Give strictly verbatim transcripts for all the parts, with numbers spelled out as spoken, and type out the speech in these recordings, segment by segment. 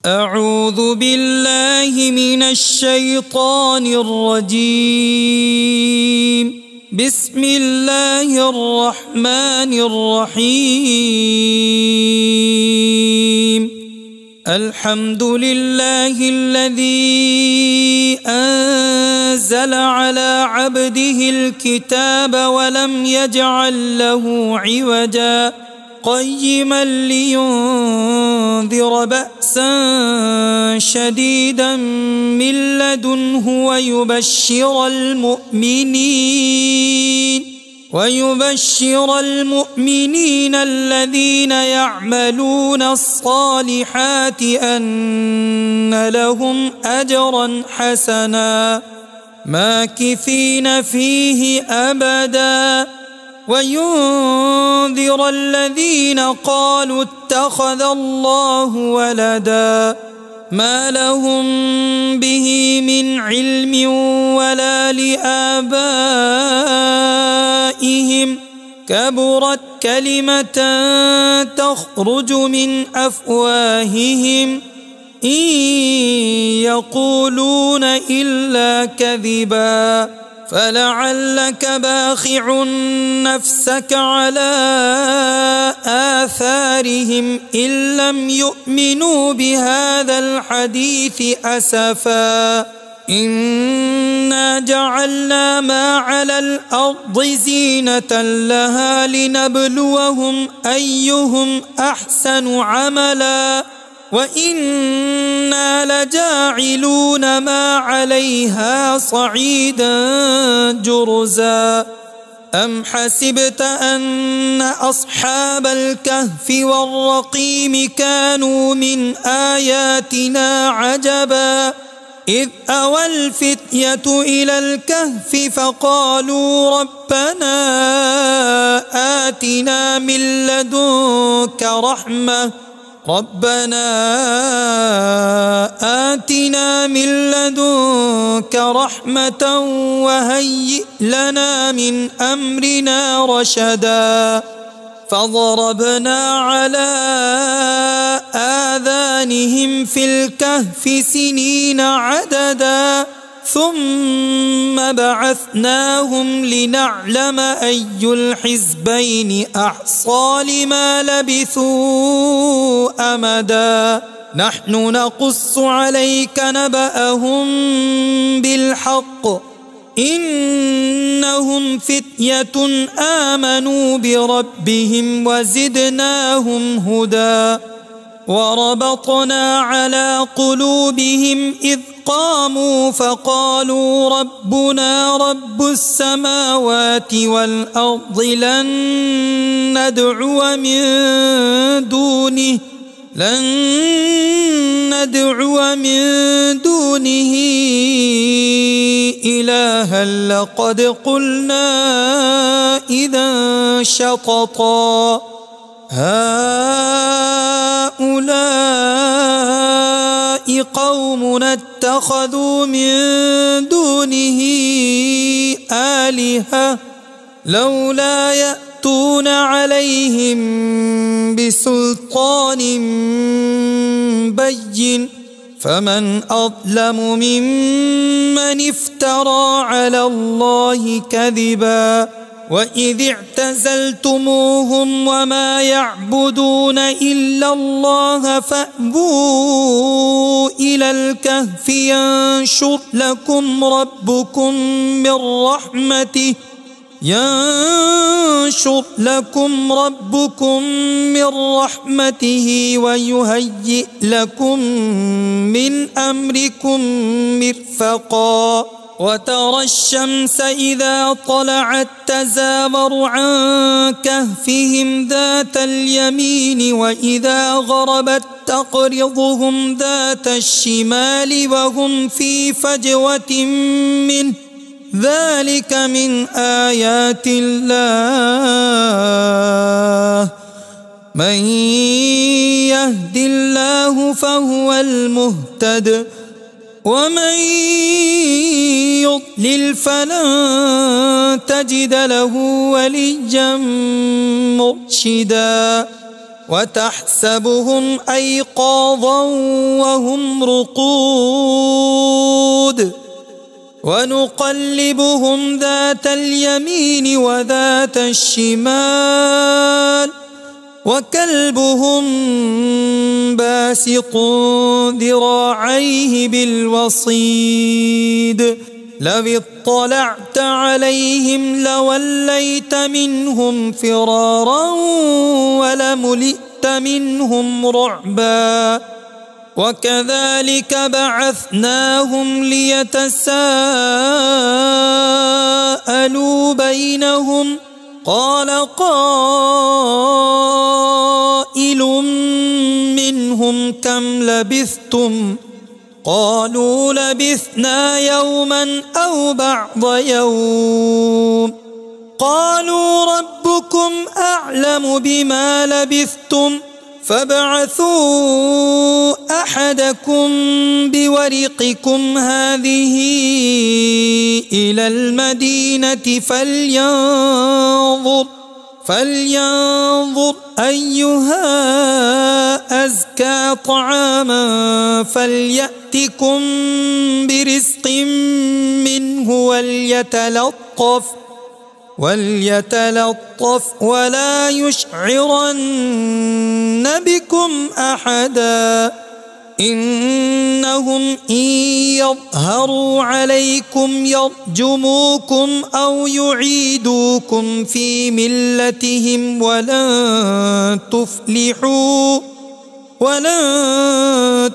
أعوذ بالله من الشيطان الرجيم. بسم الله الرحمن الرحيم. الحمد لله الذي أنزل على عبده الكتاب ولم يجعل له عوجا قيما لينذر بأسا شديدا من لدنه ويبشر المؤمنين ويبشر المؤمنين الذين يعملون الصالحات أن لهم أجرا حسنا ماكثين فيه أبدا وينذر الذين قالوا اتخذ الله ولدا ما لهم به من علم ولا لآبائهم كبرت كلمة تخرج من أفواههم إن يقولون إلا كذبا فلعلك باخع نفسك على آثارهم إن لم يؤمنوا بهذا الحديث أسفا إنا جعلنا ما على الأرض زينة لها لنبلوهم أيهم أحسن عملا وإنا لجاعلون ما عليها صعيدا جرزا أم حسبت أن أصحاب الكهف والرقيم كانوا من آياتنا عجبا إذ أوى الفتية إلى الكهف فقالوا ربنا آتنا من لدنك رحمة ربنا آتنا من لدنك رحمة وهيئ لنا من أمرنا رشدا فضربنا على آذانهم في الكهف سنين عددا ثم بعثناهم لنعلم أي الحزبين أحصى لما لبثوا أمدا نحن نقص عليك نبأهم بالحق إنهم فتية آمنوا بربهم وزدناهم هدى وربطنا على قلوبهم إذ قاموا فقالوا ربنا رب السماوات والأرض لن ندعو من دونه لن ندعو من دونه إلها لقد قلنا إذا شططا هؤلاء قومنا اتخذوا من دونه آلهة لولا يأتون عليهم بسلطان بين فمن أظلم ممن افترى على الله كذبا وإذ اعتزلتموهم وما يعبدون إلا الله فأووا إلى الكهف ينشر لكم ربكم من رحمته ينشر لكم ربكم من رحمته ويهيئ لكم من أمركم مرفقا وترى الشمس إذا طلعت تزاور عن كهفهم ذات اليمين وإذا غربت تقرضهم ذات الشمال وهم في فجوة منه ذلك من آيات الله من يهد الله فهو المهتد ومن يضلل فلن تجد له وليا مرشدا وتحسبهم أيقاظا وهم رقود ونقلبهم ذات اليمين وذات الشمال وكلبهم باسط ذراعيه بالوصيد لو اطلعت عليهم لوليت منهم فرارا ولملئت منهم رعبا وكذلك بعثناهم ليتساءلوا بينهم قال قائل منهم كم لبثتم قالوا لبثنا يوما أو بعض يوم قالوا ربكم أعلم بما لبثتم فابعثوا أحدكم بورقكم هذه إلى المدينة فلينظر فلينظر أيها أزكى طعاما فليأتكم برزق منه وليتلطف وليتلطف ولا يشعرن بكم أحدا إنهم إن يظهروا عليكم يرجموكم أو يعيدوكم في ملتهم ولن تفلحوا ولن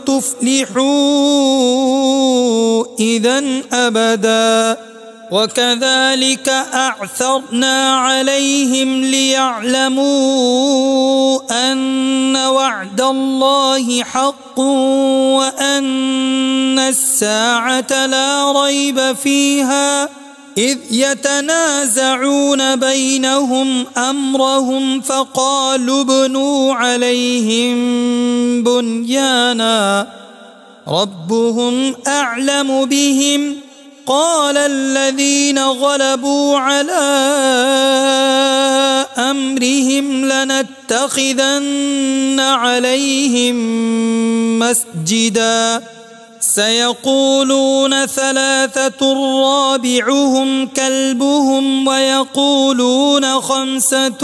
تفلحوا إذا أبدا وكذلك أعثرنا عليهم ليعلموا أن وعد الله حق وأن الساعة لا ريب فيها إذ يتنازعون بينهم أمرهم فقالوا ابنوا عليهم بنيانا ربهم أعلم بهم قال الذين غلبوا على أمرهم لنتخذن عليهم مسجدا سيقولون ثلاثة رابعهم كلبهم ويقولون خمسة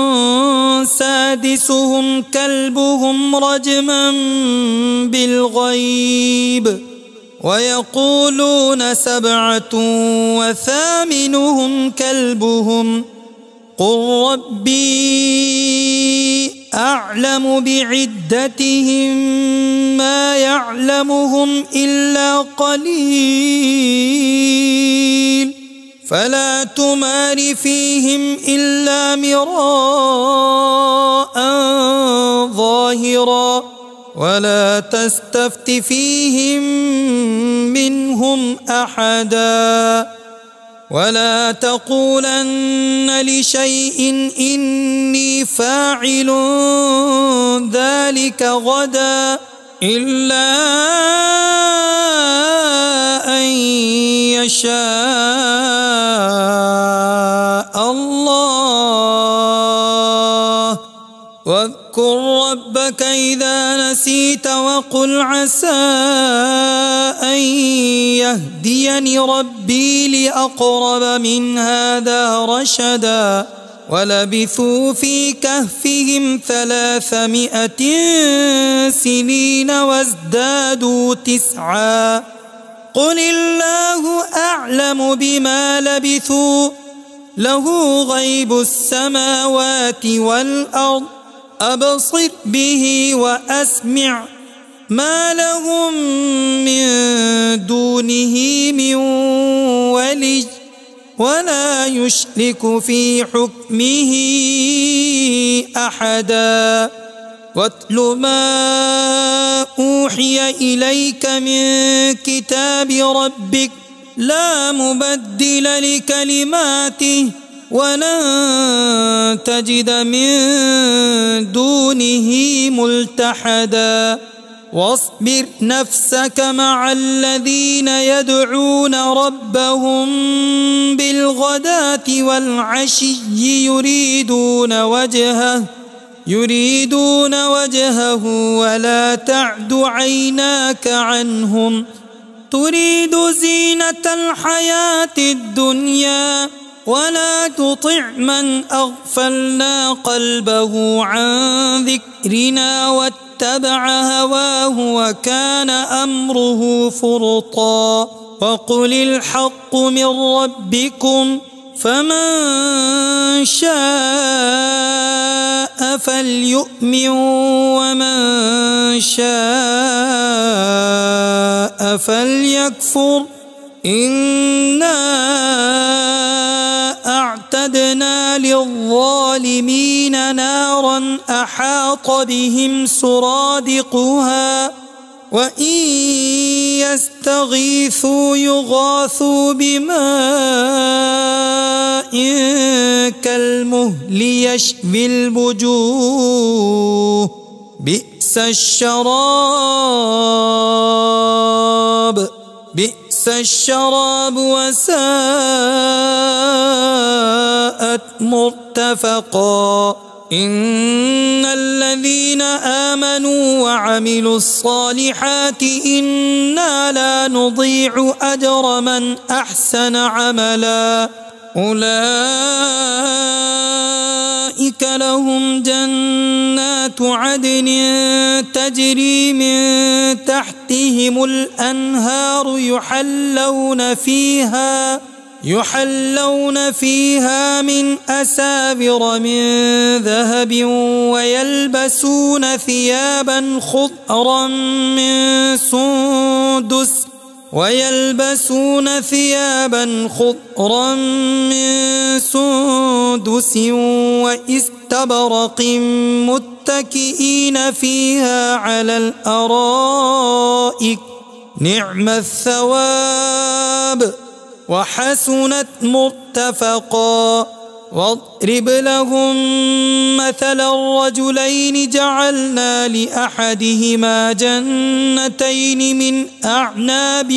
سادسهم كلبهم رجما بالغيب ويقولون سبعة وثامنهم كلبهم قل ربي أعلم بعدتهم ما يعلمهم إلا قليل فلا تمار فيهم إلا مراء ظاهرا ولا تستفت فيهم منهم أحدا ولا تقولن لشيء إني فاعل ذلك غدا إلا أن يشاء الله واذكر ربك إذا نسيت وقل عسى أن يهديني ربي لأقرب من هذا رشدا ولبثوا في كهفهم ثلاثمائة سنين وازدادوا تسعا قل الله أعلم بما لبثوا له غيب السماوات والأرض أبصر به وأسمع ما لهم من دونه من ولي ولا يشرك في حكمه أحدا واتل ما أوحي إليك من كتاب ربك لا مبدل لكلماته ولن تجد من دونه ملتحدا واصبر نفسك مع الذين يدعون ربهم بالغداة والعشي يريدون وجهه يريدون وجهه ولا تعد عيناك عنهم تريد زينة الحياة الدنيا ولا تطع من أغفلنا قلبه عن ذكرنا واتبع هواه وكان أمره فرطا وقل الحق من ربكم فمن شاء فليؤمن ومن شاء فليكفر إنا أعتدنا للظالمين نارا أحاط بهم سرادقها وإن يستغيثوا يغاثوا بماء كالمهل يشفي الوجوه بئس الشراب بئس الشراب وساءت مرتفقا إن الذين آمنوا وعملوا الصالحات إنا لا نضيع أجر من أحسن عملا أولئك لهم جنات عدن تجري من تحتهم الأنهار يحلون فيها يحلون فيها من أساور من ذهب ويلبسون ثيابا خضرا من سندس ويلبسون ثيابا خضرا من سندس وإستبرق متكئين فيها على الأرائك نعم الثواب وحسنت مرتفقا واضرب لهم مثل الرجلين جعلنا لأحدهما جنتين من أعناب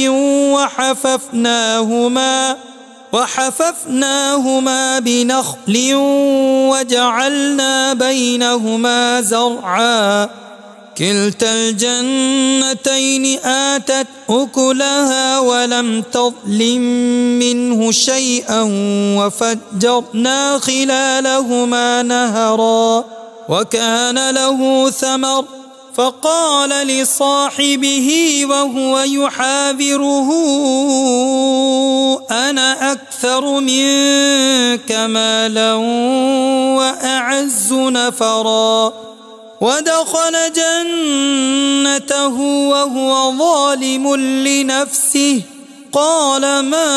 وحففناهما وحففناهما بنخل وجعلنا بينهما زرعا كلتا الجنتين آتت أكلها ولم تظلم منه شيئا وفجرنا خلالهما نهرا وكان له ثمر فقال لصاحبه وهو يحاوره أنا أكثر منك مالا وأعز نفرا ودخل جنته وهو ظالم لنفسه قال ما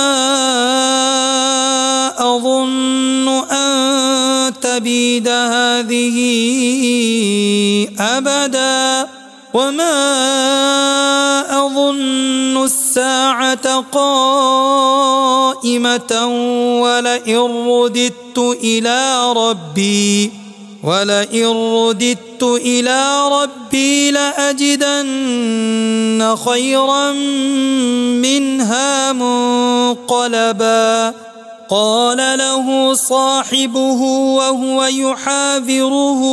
أظن أن تبيد هذه أبدا وما أظن الساعة قائمة ولئن رددت إلى ربي ولئن رددت إلى ربي لأجدن خيرا منها منقلبا قال له صاحبه وهو يحاوره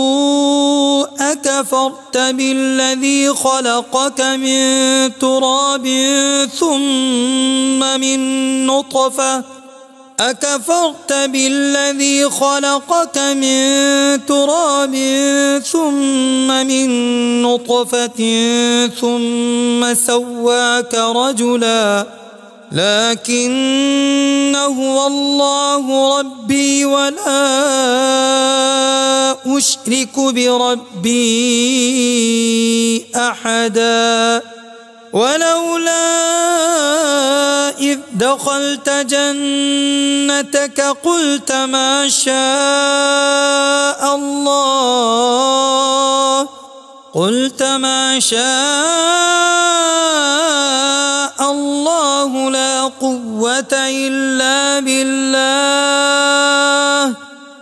أكفرت بالذي خلقك من تراب ثم من نطفة أكفرت بالذي خلقك من تراب ثم من نطفة ثم سواك رجلا لكن هو الله ربي ولا أشرك بربي أحدا ولولا إذ دخلت جنتك قلت ما شاء الله قلت ما شاء الله لا قوة إلا بالله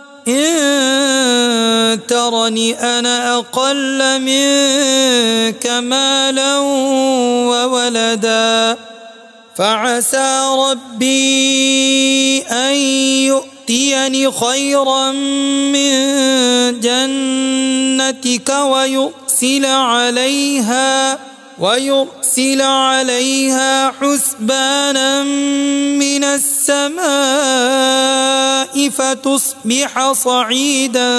إن ترني أنا أقل منك مالا وولدا فعسى ربي أن يؤتيني خيرا من جنتك ويرسل عليها ويرسل عليها حسبانا من السماء فتصبح صعيدا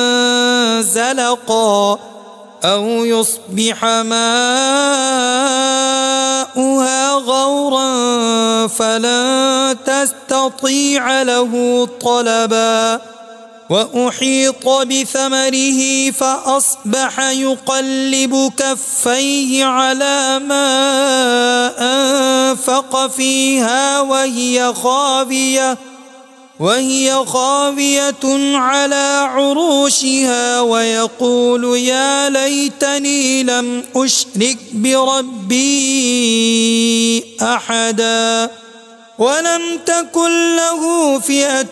زلقا أو يصبح ماؤها غورا فلن تستطيع له طلبا وأحيط بثمره فأصبح يقلب كفيه على ما أنفق فيها وهي خاوية وهي خاوية على عروشها ويقول يا ليتني لم أشرك بربي أحدا ولم تكن له فئة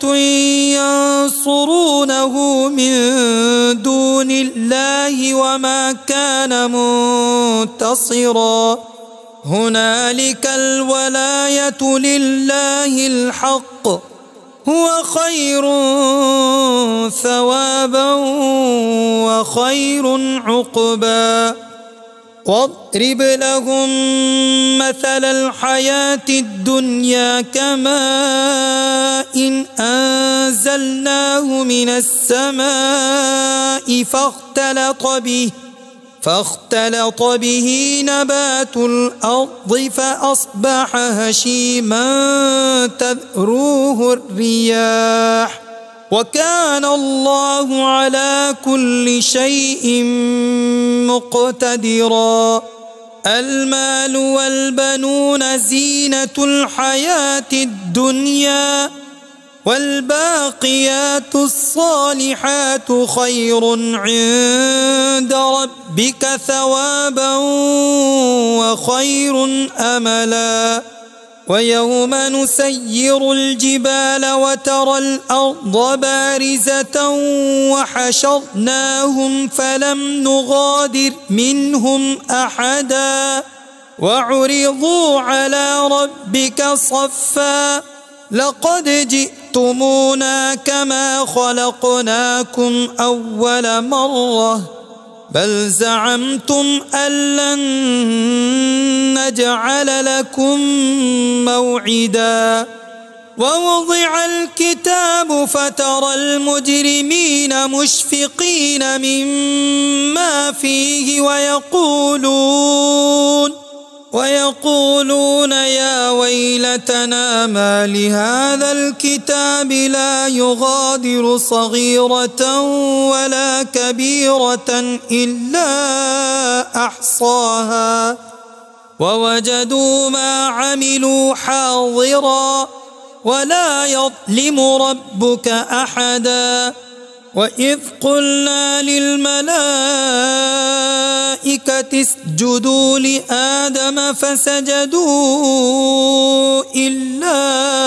ينصرونه من دون الله وما كان منتصرا هنالك الولاية لله الحق هو خير ثوابا وخير عقبا واضرب لهم مثل الحياة الدنيا كماء إن أنزلناه من السماء فاختلط به فاختلط به نبات الأرض فأصبح هشيما تذروه الرياح وكان الله على كل شيء مقتدرا المال والبنون زينة الحياة الدنيا والباقيات الصالحات خير عند ربك ثوابا وخير أملا ويوم نسير الجبال وترى الأرض بارزة وحشرناهم فلم نغادر منهم أحدا وعرضوا على ربك صفا لقد جئتمونا كما خلقناكم أول مرة بل زعمتم أن لن نجعل لكم موعدا ووضع الكتاب فترى المجرمين مشفقين مما فيه ويقولون ويقولون يا ويلتنا ما لهذا الكتاب لا يغادر صغيرة ولا كبيرة إلا أحصاها ووجدوا ما عملوا حاضرا ولا يظلم ربك أحدا وإذ قلنا للملائكة اسجدوا لآدم فسجدوا إلا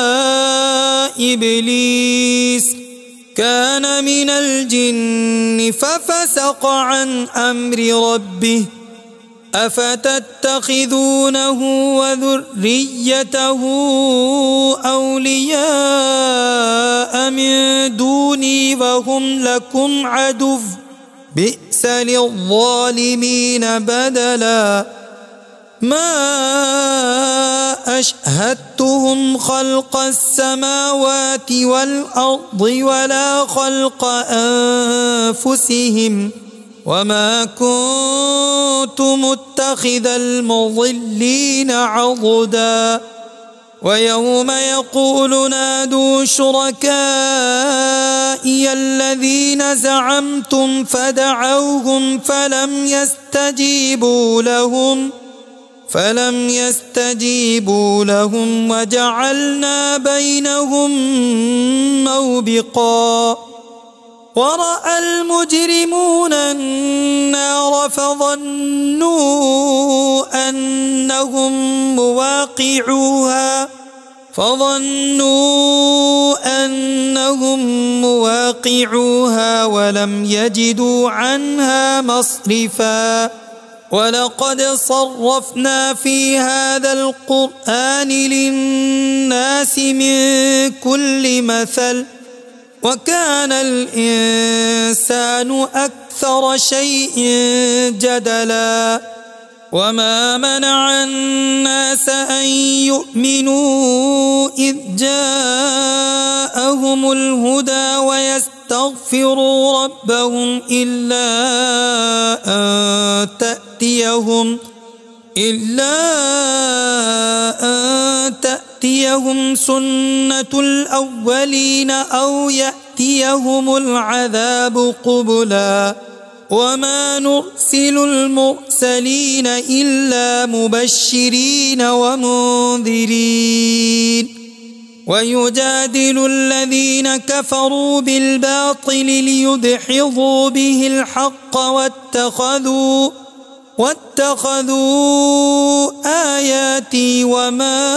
إبليس كان من الجن ففسق عن أمر ربه أفتتخذونه وذريته أولياء من دوني وهم لكم عدو بئس للظالمين بدلا ما أشهدتهم خلق السماوات والأرض ولا خلق أنفسهم وما كنت متخذ المضلين عضدا ويوم يقول نادوا شركائي الذين زعمتم فدعوهم فلم يستجيبوا لهم فلم يستجيبوا لهم وجعلنا بينهم موبقا ورأى المجرمون النار فظنوا أنهم مواقعوها فظنوا أنهم مواقعوها ولم يجدوا عنها مصرفا ولقد صرفنا في هذا القرآن للناس من كل مثل وكان الإنسان أكثر شيء جدلا وما منع الناس أن يؤمنوا إذ جاءهم الهدى ويستغفروا ربهم إلا أن تأتيهم إلا أن تأتيهم سنة الأولين أو يأتيهم العذاب قبلا وما نرسل المرسلين إلا مبشرين ومنذرين ويجادل الذين كفروا بالباطل ليدحضوا به الحق واتخذوا واتخذوا آياتي وما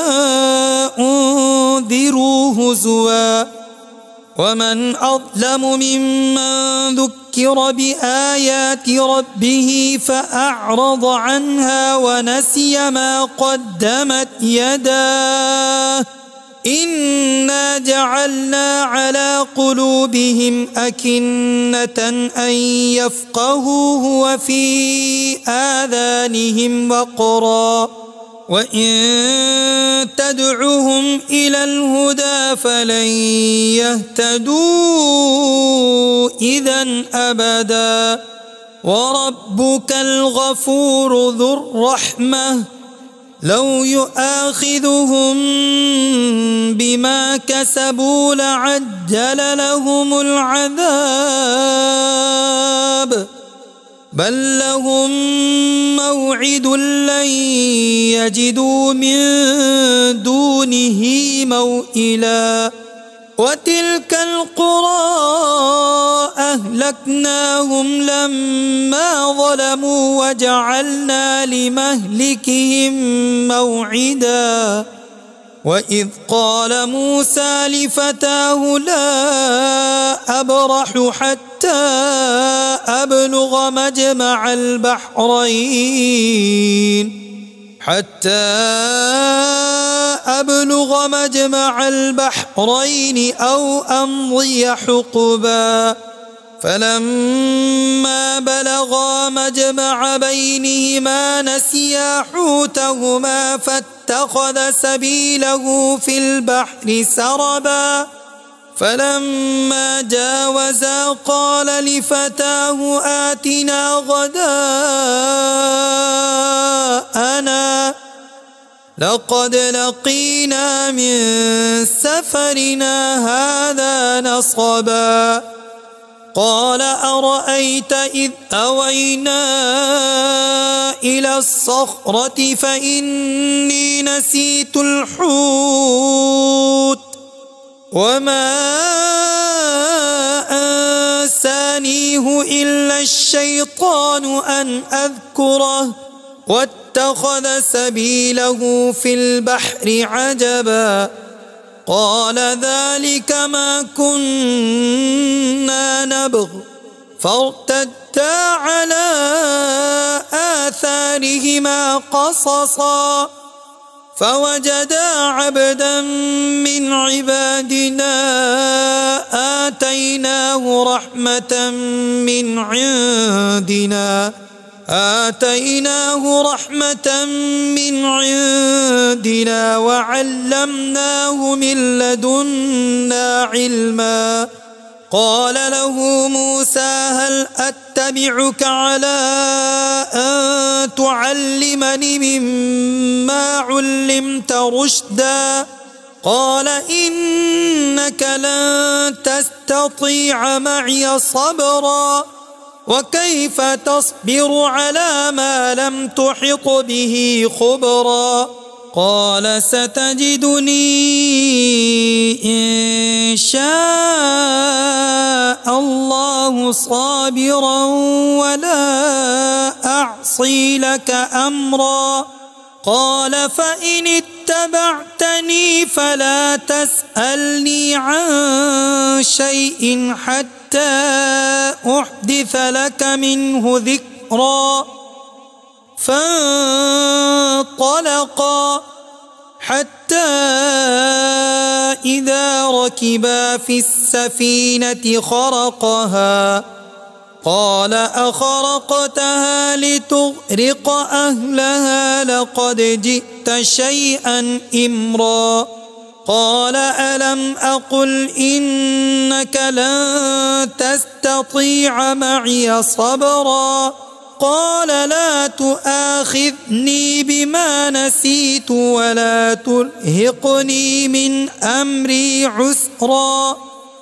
أنذروا هزوا ومن أظلم ممن ذكر بآيات ربه فأعرض عنها ونسي ما قدمت يداه إنا جعلنا على قلوبهم أكنة أن يفقهوه وفي آذانهم وقرا وإن تدعهم إلى الهدى فلن يهتدوا إذا أبدا وربك الغفور ذو الرحمة لو يؤاخذهم بما كسبوا لعجل لهم العذاب بل لهم موعد لن يجدوا من دونه موئلا وتلك القرى أهلكناهم لما ظلموا وجعلنا لمهلكهم موعدا وإذ قال موسى لفتاه لا أبرح حتى أبلغ مجمع البحرين حتى أبلغ مجمع البحرين أو أمضي حقبا فلما بلغا مجمع بينهما نسيا حوتهما فاتخذ سبيله في البحر سربا فلما جاوزا قال لفتاه آتنا غداءنا لقد لقينا من سفرنا هذا نصبا قال أرأيت إذ أوينا إلى الصخرة فإني نسيت الحوت وما أنسانيه إلا الشيطان أن أذكره واتخذ سبيله في البحر عجبا قال ذلك ما كنا نبغ فارتدا على آثارهما قصصا فوجدا عبدا من عبادنا آتيناه رحمة من عندنا آتيناه رحمة من عندنا وعلمناه من لدنا علما قال له موسى هل أتبعك على أن تعلمني مما علمت رشدا قال إنك لن تستطيع معي صبرا وكيف تصبر على ما لم تحط به خبرا قال ستجدني إن شاء الله صابرا ولا أعصي لك أمرا قال فإن اتبعتني فلا تسألني عن شيء حتى أحدث لك منه ذكرا فانطلقا حتى إذا ركبا في السفينة خرقها قال أخرقتها لتغرق أهلها لقد جئت شيئا إمرا قال ألم أقل إنك لن تستطيع معي صبرا قال لا تؤاخذني بما نسيت ولا ترهقني من أمري عسرا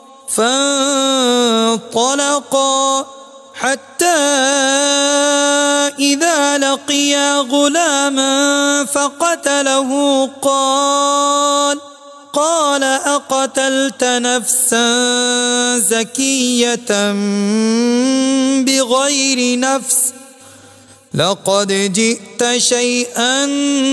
فانطلقا حتى إذا لقيا غلاما فقتله قال قال أقتلت نفسا زكية بغير نفس لقد جئت شيئا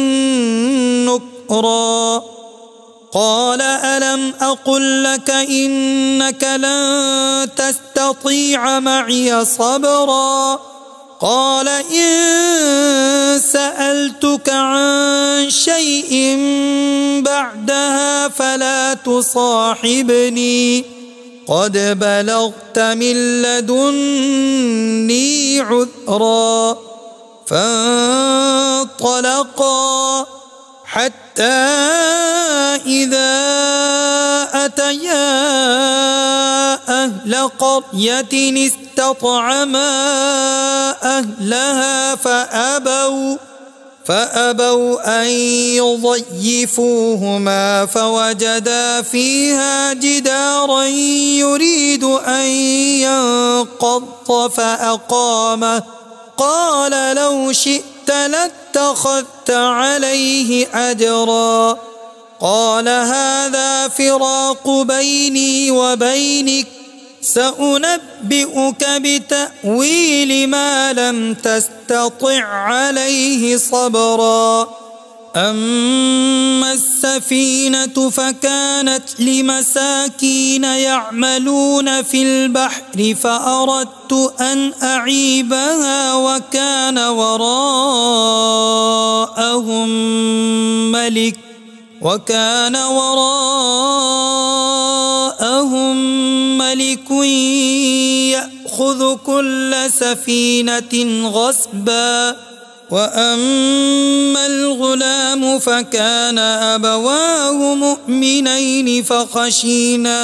نكرا قال ألم أقل لك إنك لن تستطيع معي صبرا قال إن سألتك عن شيء بعدها فلا تصاحبني قد بلغت من لدني عذرا فانطلقا حتى إذا أتيا أهل قرية استطعما أهلها فأبوا فأبوا أن يضيفوهما فوجدا فيها جدارا يريد أن ينقض فأقامه قال لو شئت لاتخذت عليه أجرا قال هذا فراق بيني وبينك سأنبئك بتأويل ما لم تستطع عليه صبرا أما السفينة فكانت لمساكين يعملون في البحر فأردت أن أعيبها وكان وراءهم ملك وكان وراءهم ملك يأخذ كل سفينة غصبا وأما الغلام فكان أبواه مؤمنين فخشينا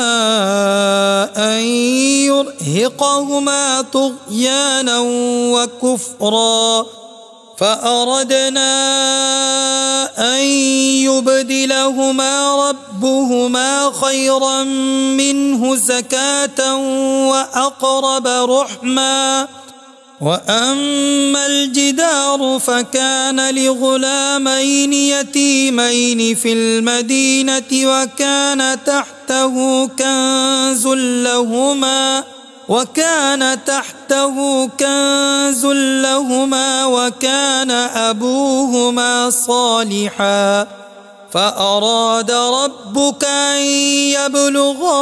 أن يرهقهما طغيانا وكفرا فأردنا أن يبدلهما ربهما خيرا منه زكاة وأقرب رحما وأما الجدار فكان لغلامين يتيمين في المدينة وكان تحته كنز لهما وكان تحته كنز لهما وكان أبوهما صالحا فأراد ربك أن يبلغا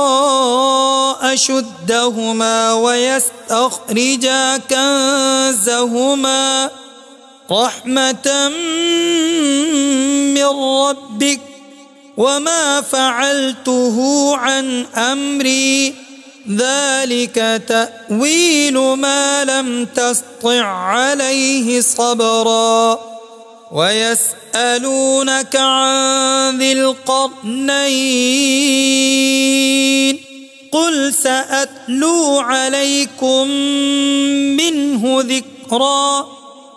أشدهما ويستخرجا كنزهما رحمة من ربك وما فعلته عن أمري ذلك تأويل ما لم تسطع عليه صبرا ويسألونك عن ذي القرنين قل سأتلو عليكم منه ذكرا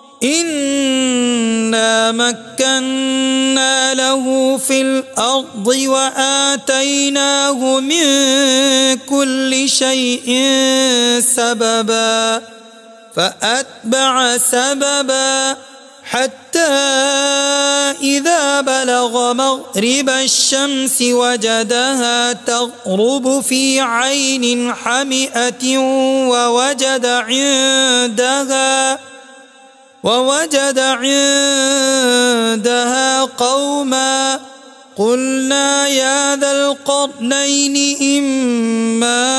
إنا مكنا له في الأرض وآتيناه من كل شيء سببا فأتبع سببا حتى إذا بلغ مغرب الشمس وجدها تغرب في عين حمئة ووجد عندها ووجد عندها قوما قلنا يا ذا القرنين إما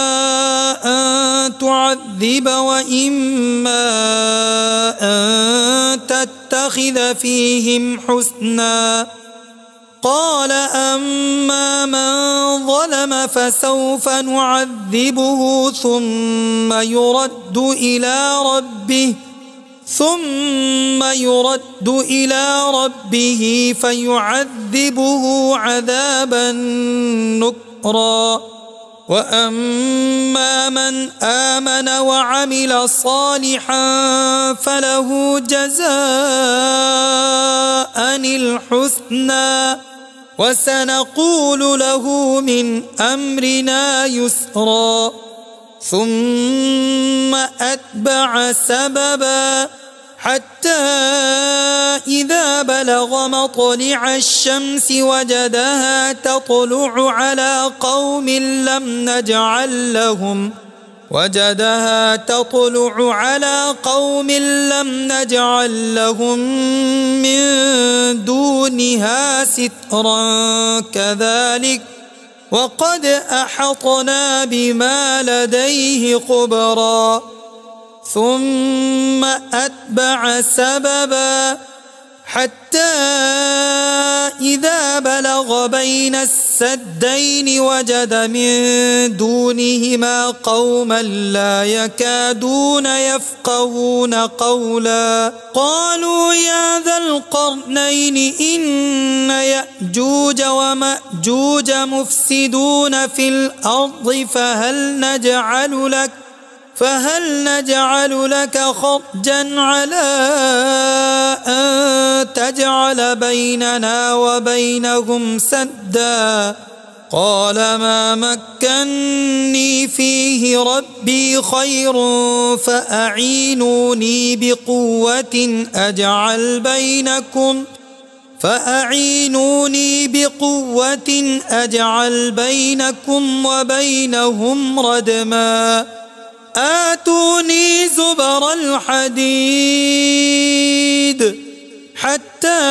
أن تعذب وإما أن تتخذ فيهم حسنا قال أما من ظلم فسوف نعذبه ثم يرد إلى ربه ثم يرد إلى ربه فيعذبه عذابا نكرا وأما من آمن وعمل صالحا فله جزاء الحسنى وسنقول له من أمرنا يسرا ثم أتبع سببا حتى إذا بلغ مطلع الشمس وجدها تطلع على قوم لم نجعل لهم وجدها تطلع على قوم لم نجعل لهم من دونها سترا كذلك وقد أحطنا بما لديه خبرا ثم أتبع سببا حتى إذا بلغ بين السدين وجد من دونهما قوما لا يكادون يفقهون قولا قالوا يا ذا القرنين إن يأجوج ومأجوج مفسدون في الأرض فهل نجعل لك فهل نجعل لك خرجا على أن تجعل بيننا وبينهم سدا قال ما مكني فيه ربي خير فأعينوني بقوة أجعل بينكم فأعينوني بقوة أجعل بينكم وبينهم ردما آتوني زبر الحديد حتى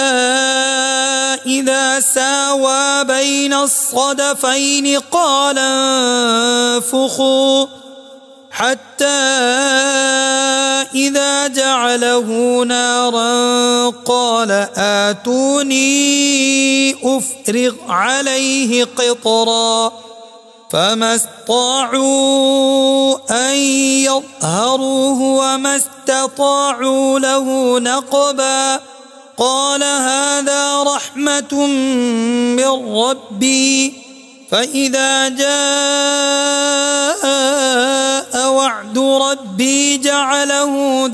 إذا ساوى بين الصدفين قال انفخوا حتى إذا جعله نارا قال آتوني أفرغ عليه قطرا فما استطاعوا أن يظهروه وما استطاعوا له نقبا قال هذا رحمة من ربي فإذا جاء وعد ربي جعله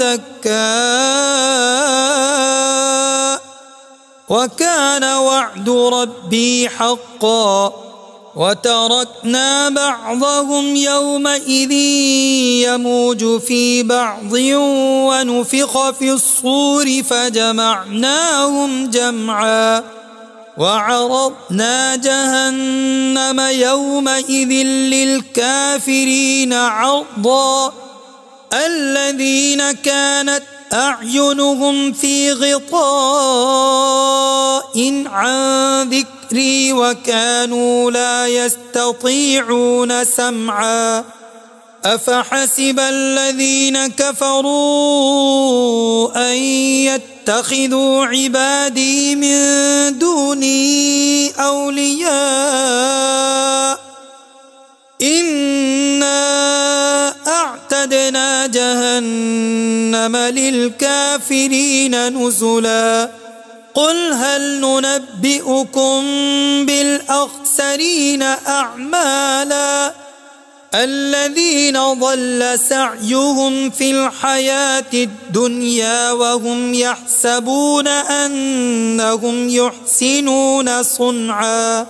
دكا وكان وعد ربي حقا وتركنا بعضهم يومئذ يموج في بعض ونفخ في الصور فجمعناهم جمعا وعرضنا جهنم يومئذ للكافرين عرضا الذين كانت أعينهم في غطاء عن ذكري وكانوا لا يستطيعون سمعا أفحسب الذين كفروا أن يتخذوا عبادي من دوني أولياء إنا أعتدنا جهنم للكافرين نزلا قل هل ننبئكم بالأخسرين أعمالا الذين ضل سعيهم في الحياة الدنيا وهم يحسبون أنهم يحسنون صنعا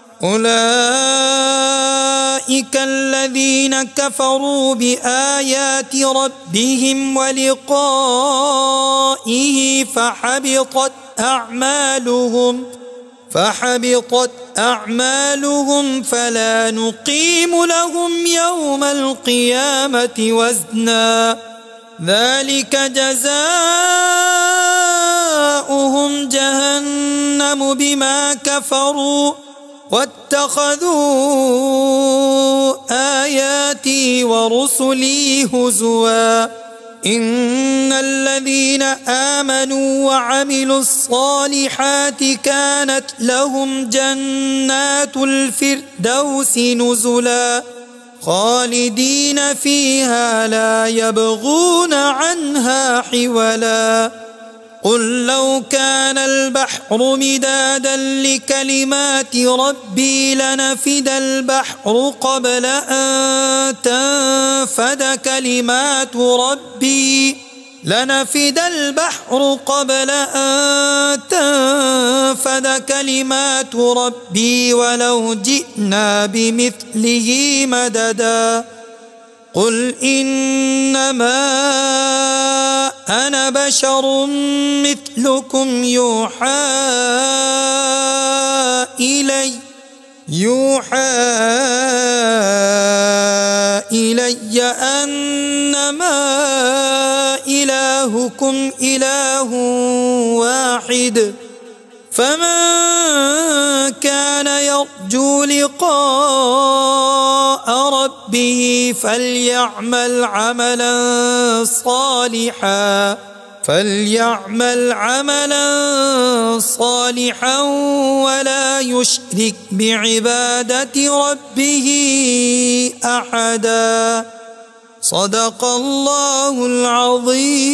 أولئك الذين كفروا بآيات ربهم ولقائه فحبطت أعمالهم فحبطت أعمالهم فلا نقيم لهم يوم القيامة وزنا ذلك جزاؤهم جهنم بما كفروا واتخذوا آياتي ورسلي هزوا إن الذين آمنوا وعملوا الصالحات كانت لهم جنات الفردوس نزلا خالدين فيها لا يبغون عنها حولا قل لو كان البحر مدادا لكلمات ربي لنفد البحر قبل أن تنفد كلمات ربي لنفد البحر قبل أن تنفد كلمات ربي ولو جئنا بمثله مددا قل إنما أنا بشر مثلكم يوحى إلي يوحى إلي أنما إلهكم إله واحد فمن كان يرجو لقاء ربه فليعمل عملا صالحا فليعمل عملا صالحا ولا يشرك بعبادة ربه أحدا صدق الله العظيم.